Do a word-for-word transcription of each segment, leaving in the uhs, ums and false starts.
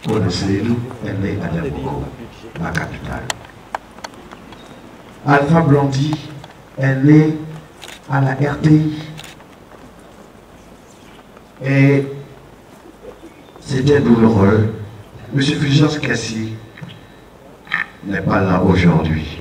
connaissez-nous, elle est à Yamoussoukro, la capitale. Alpha Blondy, elle est à la R T I. Et c'était douloureux. M. Fulgence Cassi n'est pas là aujourd'hui.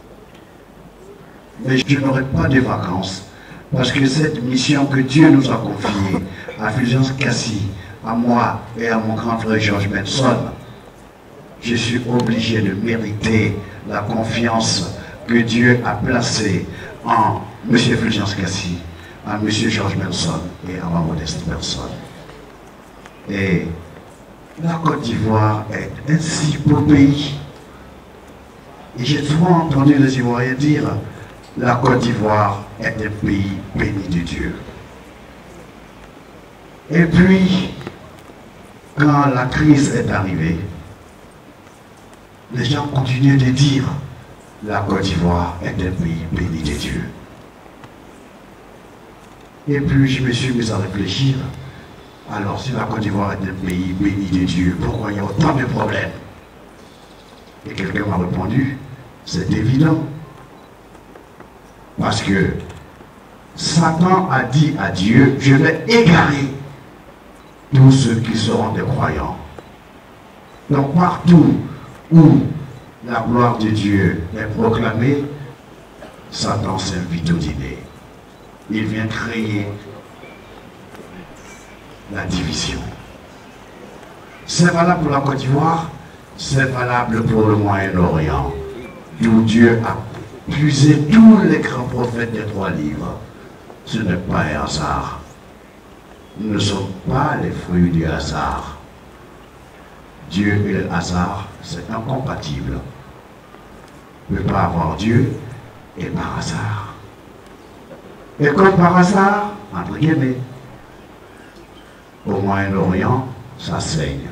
Mais je n'aurai pas de vacances parce que cette mission que Dieu nous a confiée à Fulgence Cassi, à moi et à mon grand frère George Benson, je suis obligé de mériter la confiance que Dieu a placée en M. Fulgence Cassi, à M. George Benson et à ma modeste personne. Et la Côte d'Ivoire est un si beau pays. Et j'ai souvent entendu les Ivoiriens dire la Côte d'Ivoire est un pays béni de Dieu. Et puis, quand la crise est arrivée, les gens continuaient de dire la Côte d'Ivoire est un pays béni de Dieu. Et puis je me suis mis à réfléchir. Alors si la Côte d'Ivoire est un pays béni de Dieu, pourquoi il y a autant de problèmes? Et quelqu'un m'a répondu, c'est évident. Parce que Satan a dit à Dieu, je vais égarer tous ceux qui seront des croyants. Donc partout où la gloire de Dieu est proclamée, Satan s'invite au dîner. Il vient créer la division. C'est valable pour la Côte d'Ivoire, c'est valable pour le Moyen-Orient, d'où Dieu a puisé tous les grands prophètes des trois livres. Ce n'est pas un hasard. Nous ne sommes pas les fruits du hasard. Dieu et le hasard, c'est incompatible. On ne peut pas avoir Dieu et par hasard. Et comme par hasard, entre guillemets, au Moyen-Orient, ça saigne.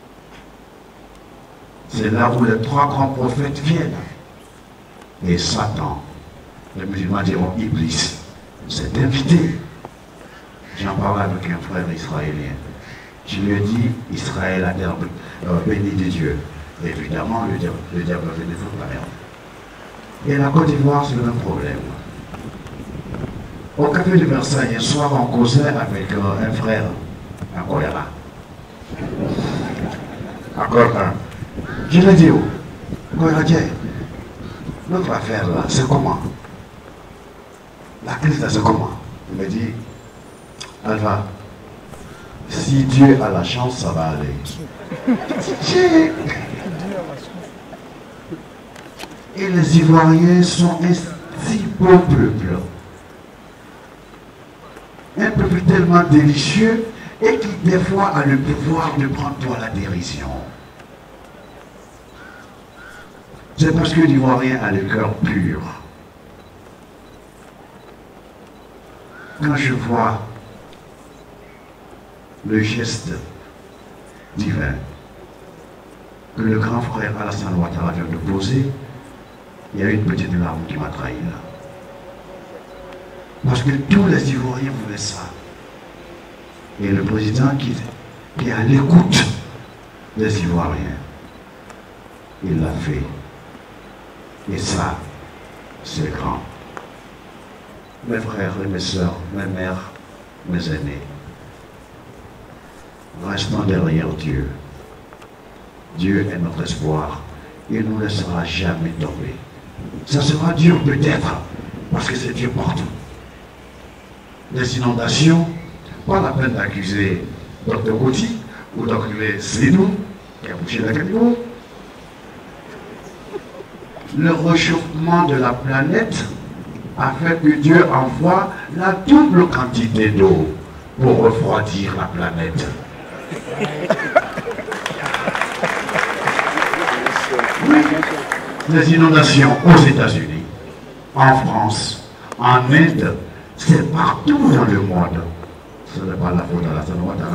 C'est là où les trois grands prophètes viennent. Et Satan, les musulmans diront Iblis, s'est invité. J'en parlais avec un frère israélien. Je lui ai dit, Israël a terre euh, béni de Dieu. Et évidemment, le diable, le diable a fait des fautes la merde. Et la Côte d'Ivoire, c'est le même problème. Au café de Versailles, un soir, on causait avec euh, un frère, un choléra. Encore un. Je l'ai dit, oh, choléra, tiens, notre affaire là, c'est comment? La crise là, c'est comment? Il me dit, Alpha, si Dieu a la chance, ça va aller. Et les Ivoiriens sont un si beau peuple. Un peuple tellement délicieux et qui des fois a le pouvoir de prendre toi la dérision. C'est parce que l'Ivoirien a le cœur pur. Quand je vois le geste divin que le grand frère Alassane Ouattara vient de poser, il y a une petite larme qui m'a trahi là. Parce que tous les Ivoiriens voulaient ça. Et le président qui, qui est à l'écoute des Ivoiriens, il l'a fait. Et ça, c'est grand. Mes frères et mes sœurs, mes mères, mes aînés, restons derrière Dieu. Dieu est notre espoir. Il ne nous laissera jamais tomber. Ça sera dur peut-être, parce que c'est Dieu partout. Les inondations, pas la peine d'accuser docteur Gauthier ou d'accuser Sénou, qui a bouché la caniveau. Le réchauffement de la planète a fait que Dieu envoie la double quantité d'eau pour refroidir la planète. Oui, les inondations aux États-Unis, en France, en Inde, c'est partout dans le monde. Ce n'est pas la faute d'Alassane Ouattara.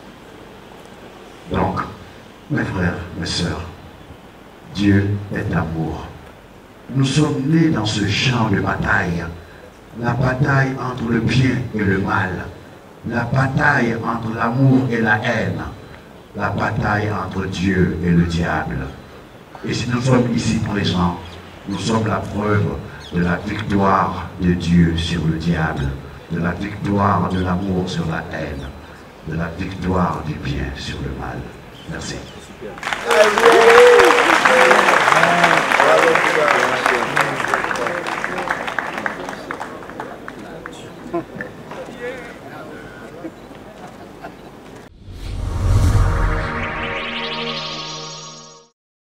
Donc, mes frères, mes sœurs, Dieu est amour. Nous sommes nés dans ce champ de bataille. La bataille entre le bien et le mal. La bataille entre l'amour et la haine. la bataille entre Dieu et le diable. Et si nous sommes ici présents, nous sommes la preuve de la victoire de Dieu sur le diable, de la victoire de l'amour sur la haine, de la victoire du bien sur le mal. Merci. Merci.